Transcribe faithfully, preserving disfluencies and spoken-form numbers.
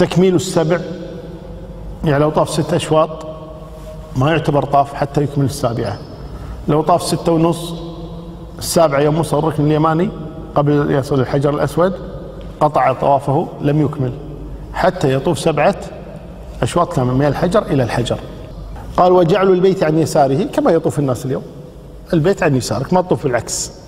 تكميل السبع، يعني لو طاف ست أشواط ما يعتبر طاف حتى يكمل السابعة. لو طاف ستة ونص السابعة يوم وصل الركن اليماني قبل يصل الحجر الأسود قطع طوافه، لم يكمل حتى يطوف سبعة أشواط كامل من الحجر إلى الحجر. قال: وجعل البيت عن يساره، كما يطوف الناس اليوم، البيت عن يسارك، ما تطوف بالعكس.